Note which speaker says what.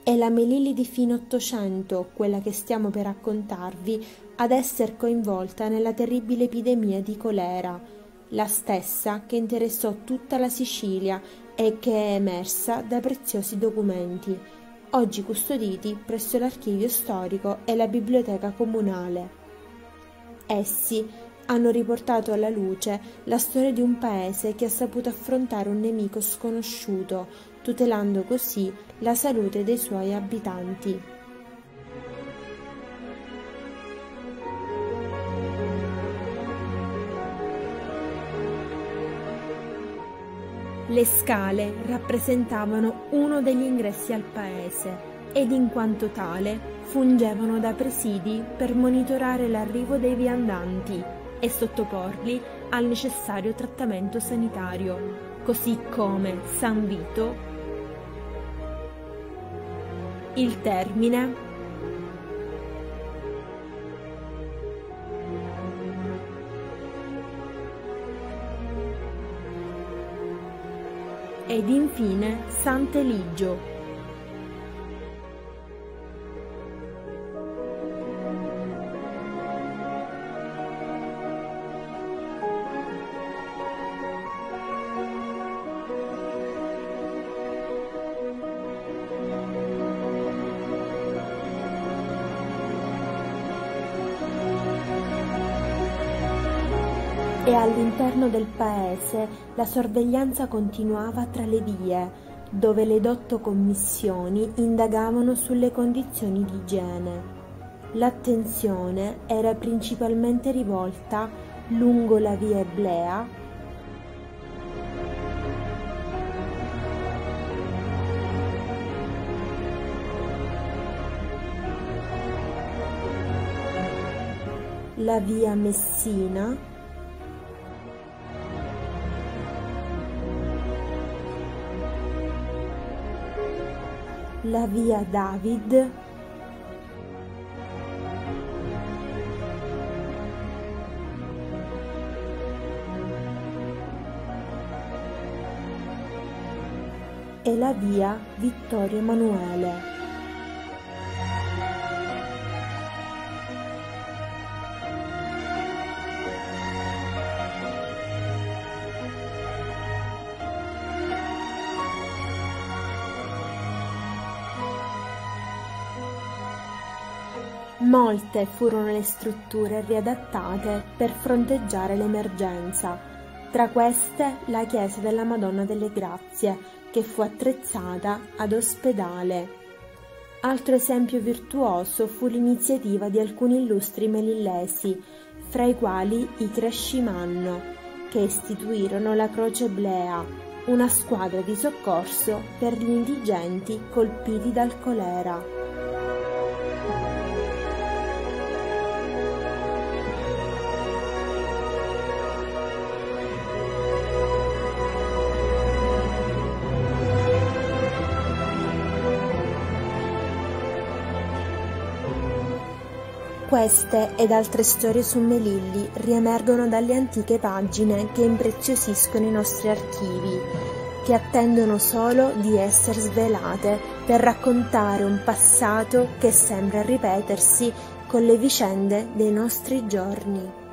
Speaker 1: È la Melilli di fine Ottocento, quella che stiamo per raccontarvi, ad essere coinvolta nella terribile epidemia di colera, la stessa che interessò tutta la Sicilia e che è emersa da preziosi documenti, oggi custoditi presso l'Archivio Storico e la Biblioteca Comunale. Essi hanno riportato alla luce la storia di un paese che ha saputo affrontare un nemico sconosciuto, tutelando così la salute dei suoi abitanti. Le scale rappresentavano uno degli ingressi al paese ed in quanto tale fungevano da presidi per monitorare l'arrivo dei viandanti e sottoporli al necessario trattamento sanitario, così come San Vito, il Termine, ed infine Sant'Eligio. E all'interno del paese la sorveglianza continuava tra le vie, dove le dotto commissioni indagavano sulle condizioni di igiene. L'attenzione era principalmente rivolta lungo la via Eblea, la via Messina, la via David, e la via Vittorio Emanuele. Molte furono le strutture riadattate per fronteggiare l'emergenza, tra queste la chiesa della Madonna delle Grazie, che fu attrezzata ad ospedale. Altro esempio virtuoso fu l'iniziativa di alcuni illustri melillesi, fra i quali i Crescimanno, che istituirono la Croce Eblea, una squadra di soccorso per gli indigenti colpiti dal colera. Queste ed altre storie su Melilli riemergono dalle antiche pagine che impreziosiscono i nostri archivi, che attendono solo di essere svelate per raccontare un passato che sembra ripetersi con le vicende dei nostri giorni.